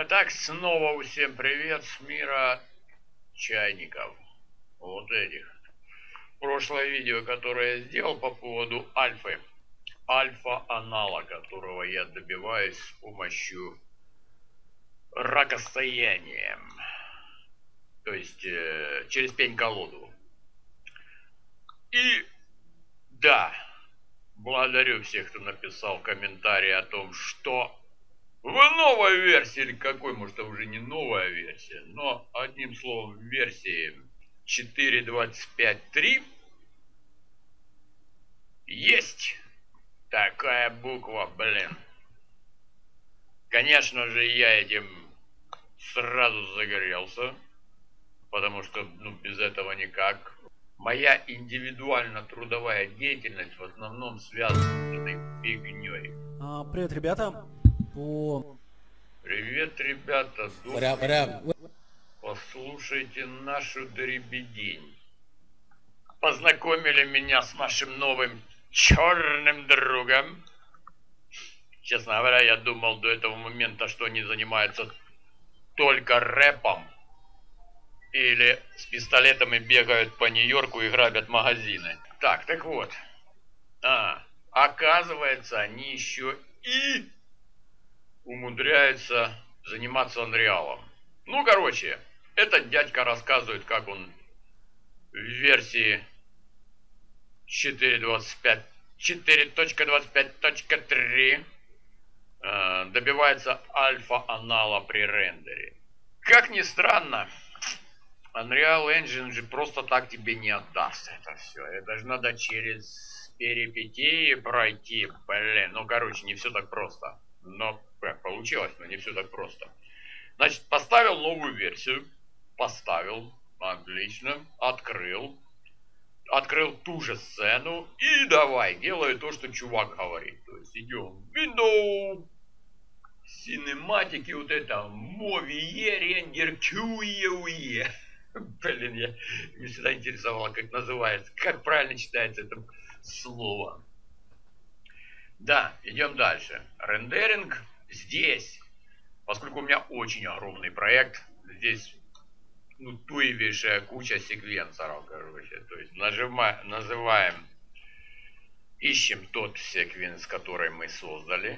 Итак, снова всем привет с мира чайников. Вот этих. Прошлое видео, которое я сделал по поводу альфы. Альфа-анала, которого я добиваюсь с помощью ракостояния. То есть через пень-колоду. И да, благодарю всех, кто написал комментарии о том, что в новой версии, или какой, может, это уже не новая версия, но одним словом, в версии 4.25.3 есть такая буква, блин. Конечно же, я этим сразу загорелся, потому что, без этого никак. Моя индивидуально-трудовая деятельность в основном связана с этой фигней. Привет, ребята. Привет, ребята. Послушайте нашу дребедень. Познакомили меня с нашим новым черным другом. Честно говоря, я думал до этого момента, что они занимаются только рэпом. Или с пистолетами бегают по Нью-Йорку и грабят магазины. Так вот. Оказывается, они еще и умудряются заниматься анреалом. Короче, этот дядька рассказывает, как он в версии 4.25.3 добивается альфа-анала при рендере. Как ни странно, Unreal Engine же просто так тебе не отдаст это все. Это же надо через перипетии пройти. Короче, не все так просто. Но получилось, но не все так просто. Значит, поставил новую версию. Поставил. Отлично. Открыл ту же сцену. И давай, делаю то, что чувак говорит. То есть идем в Windows. Синематики, вот это. Movie, рендер, QE. Меня всегда интересовало, как называется. Как правильно читается это слово. Да, идем дальше. Рендеринг здесь, поскольку у меня очень огромный проект, здесь туевейшая куча секвенсоров, короче. То есть называем, ищем тот секвенс, который мы создали,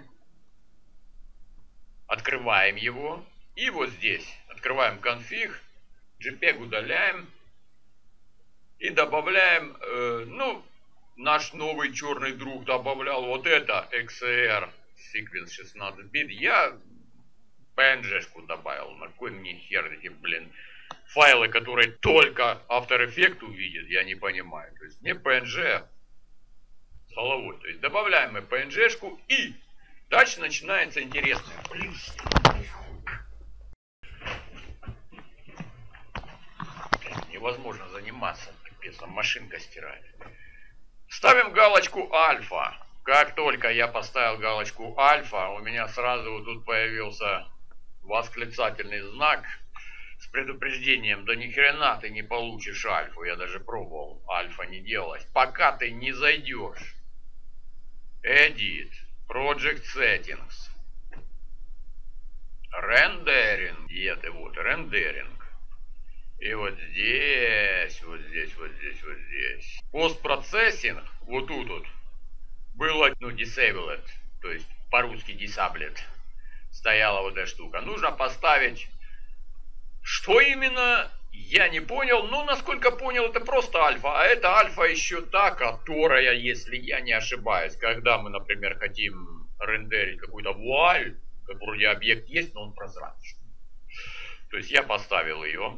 открываем его, и вот здесь открываем конфиг, JPEG удаляем и добавляем, наш новый черный друг добавлял вот это, XR, Sequence 16 бит. Я PNG-шку добавил. На кой мне хер эти, файлы, которые только After Effects увидит, я не понимаю. То есть мне PNG с головой. То есть добавляем мы PNG-шку и дальше начинается интересное. Невозможно заниматься. Машинка стирает. Ставим галочку альфа. Как только я поставил галочку альфа, у меня сразу вот тут появился восклицательный знак с предупреждением: да ни хрена ты не получишь альфу. Я даже пробовал альфа не делать. Пока ты не зайдешь. Edit. Project Settings. Rendering. Где-то вот рендеринг. И вот здесь. Постпроцессинг, вот тут вот, было, disabled, то есть по-русски disabled, стояла вот эта штука. Нужно поставить, что именно, я не понял, но насколько понял, это просто альфа. А это альфа еще та, которая, если я не ошибаюсь, когда мы, например, хотим рендерить какую-то вуаль, как вроде объект есть, но он прозрачный. То есть я поставил ее.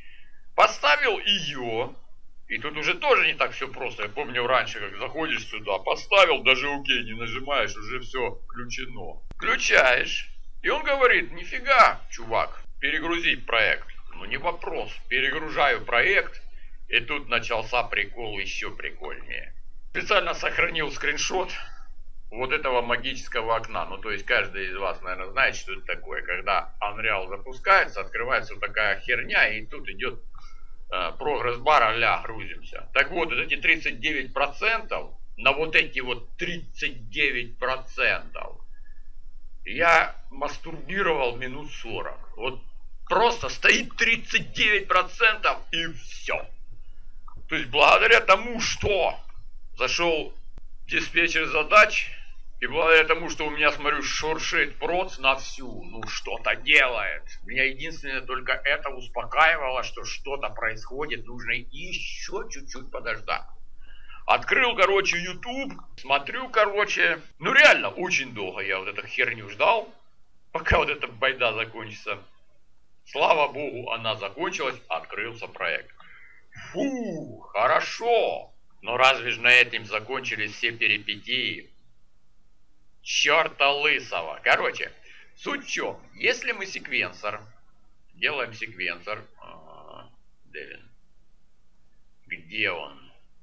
И тут уже тоже не так все просто. Я помню раньше, как заходишь сюда, поставил, даже окей не нажимаешь, уже все включено. Включаешь, и он говорит: нифига, чувак, перегрузить проект. Не вопрос, перегружаю проект, и тут начался прикол еще прикольнее. Специально сохранил скриншот вот этого магического окна. То есть каждый из вас, наверное, знает, что это такое. Когда Unreal запускается, открывается вот такая херня, и тут идет прогресс-бар а-ля грузимся. Так вот, эти 39%, на вот эти вот 39% Я мастурбировал минут 40. Вот просто стоит 39% и все. То есть благодаря тому, что зашел диспетчер задач, и благодаря тому, что у меня, смотрю, шуршит проц на всю, ну что-то делает. Меня единственное только это успокаивало, что что-то происходит, нужно еще чуть-чуть подождать. Открыл, короче, YouTube, смотрю, короче, ну реально очень долго я вот эту херню ждал, пока вот эта байда закончится. Слава богу, она закончилась, открылся проект. Фу, хорошо. Но разве же на этом закончились все перипетии? Черта лысого. Короче, суть в чем? Если мы секвенсор, делаем секвенсор. Девин. Где он?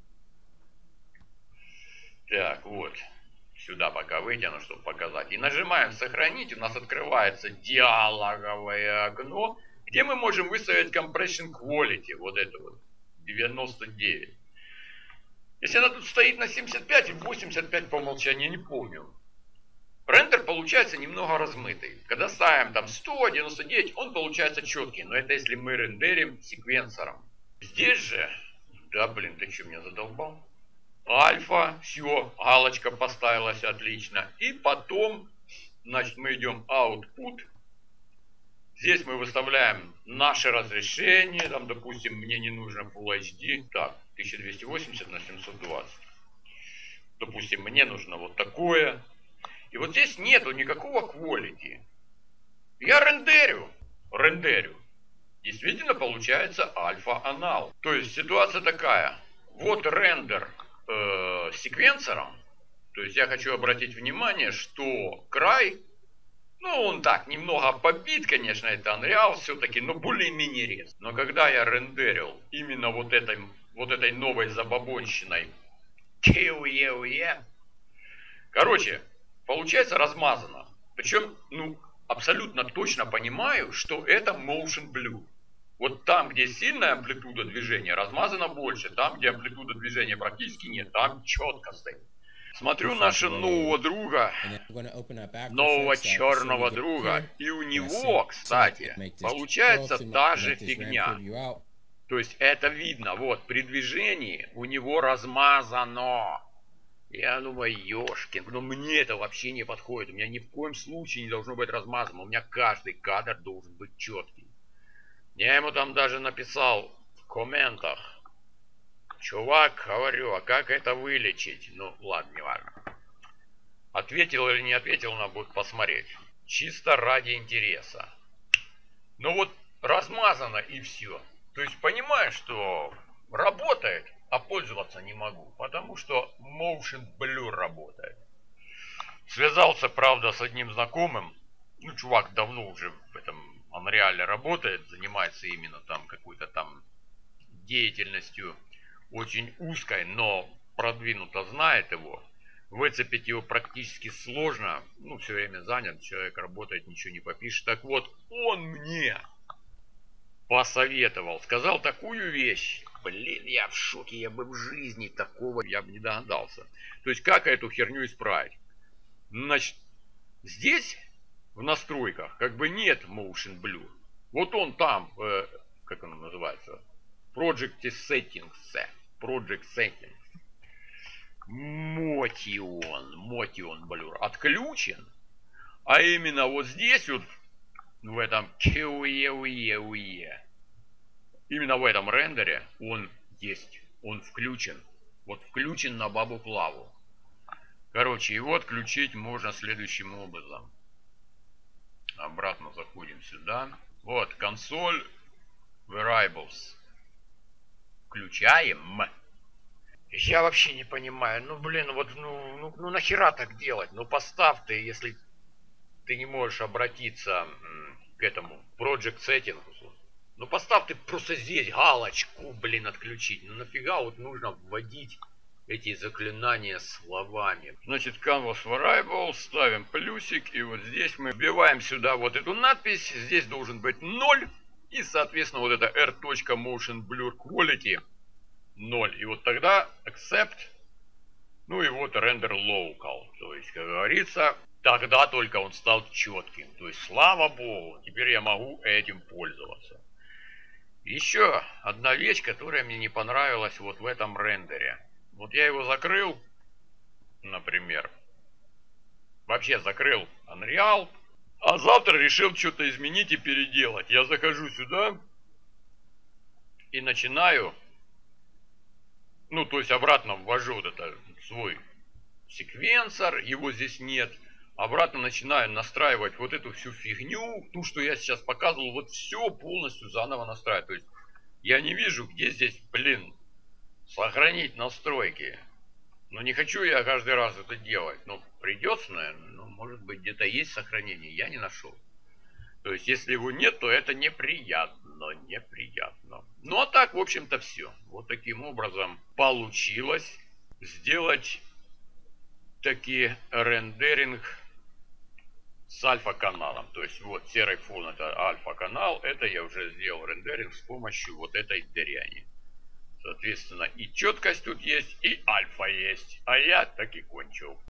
Так, вот. Сюда пока вытяну, чтобы показать. И нажимаем сохранить. У нас открывается диалоговое окно, где мы можем выставить Compression Quality. Вот это вот. 99. Если она тут стоит на 75 и 85 по умолчанию, не помню. Рендер получается немного размытый. Когда ставим там 100, 99, он получается четкий. Но это если мы рендерим секвенсором. Здесь же... Да, блин, ты что, меня задолбал? Альфа, все, галочка поставилась, отлично. И потом, значит, мы идем Output. Здесь мы выставляем наше разрешение. Там, допустим, мне не нужно Full HD. Так, 1280 на 720. Допустим, мне нужно вот такое. И вот здесь нету никакого quality. Я рендерю. Действительно получается альфа-анал. То есть ситуация такая. Вот рендер секвенсором. То есть я хочу обратить внимание, что край, ну он так, немного побит, конечно, это Unreal все-таки, но более-менее резко. Но когда я рендерил именно вот этой новой забабонщиной, короче, получается размазано. Причем, ну, абсолютно точно понимаю, что это Motion Blur. Вот там, где сильная амплитуда движения, размазано больше. Там, где амплитуда движения практически нет, там четко стоит. Смотрю нашего нового друга, нового черного друга. И у него, кстати, получается та же фигня. То есть это видно, вот, при движении у него размазано. Я думаю, ёшкин, но мне это вообще не подходит. У меня ни в коем случае не должно быть размазано. У меня каждый кадр должен быть четкий. Я ему там даже написал в комментах. Чувак, говорю, а как это вылечить? Ну, ладно, не важно. Ответил или не ответил, надо будет посмотреть. Чисто ради интереса. Ну вот, размазано и все. То есть, понимаешь, что работает, а пользоваться не могу. Потому что Motion Blur работает. Связался, правда, с одним знакомым. Ну, чувак давно уже в этом Unreal работает, занимается именно там какой-то там деятельностью очень узкой, но продвинуто знает его. Выцепить его практически сложно. Ну, все время занят, человек работает, ничего не попишет. Так вот, он мне посоветовал, сказал такую вещь. Блин, я в шоке, я бы в жизни такого я бы не догадался. То есть, как эту херню исправить? Значит, здесь в настройках как бы нет Motion Blur. Вот он там, как он называется, Project Settings. Motion Blur отключен. А именно вот здесь вот, в этом именно в этом рендере он есть. Он включен. Вот включен на бабу Клаву. Короче, его отключить можно следующим образом. Обратно заходим сюда. Вот, консоль Variables. Включаем. Я вообще не понимаю. Ну, блин, вот, ну нахера так делать? Ну, поставь ты, если ты не можешь обратиться к этому Project Settings. Ну, поставь ты просто здесь галочку, блин, отключить. Ну, нафига вот нужно вводить эти заклинания словами. Значит, Canvas Variable, ставим плюсик, и вот здесь мы вбиваем сюда вот эту надпись. Здесь должен быть 0, и, соответственно, вот это R.Motion Blur Quality 0. И вот тогда Accept, ну и вот Render Local. То есть, как говорится, Тогда только он стал четким. То есть, слава богу, теперь я могу этим пользоваться. Еще одна вещь, которая мне не понравилась вот в этом рендере. Вот я его закрыл, например. Вообще закрыл Unreal. А завтра решил что-то изменить и переделать. Я захожу сюда и начинаю, ну, то есть обратно ввожу вот это свой секвенсор, его здесь нет. Обратно начинаю настраивать вот эту всю фигню, ту, что я сейчас показывал, вот все полностью заново настраивать. То есть я не вижу, где здесь, блин, сохранить настройки. Но не хочу я каждый раз это делать. Ну, придется, наверное, ну, может быть, где-то есть сохранение, я не нашел. То есть, если его нет, то это неприятно, неприятно. Ну, а так, в общем-то, все. Вот таким образом получилось сделать таки рендеринг с альфа-каналом. То есть, вот серый фон это альфа-канал, это я уже сделал рендеринг с помощью вот этой дряни. Соответственно, и четкость тут есть, и альфа есть. А я так и кончил.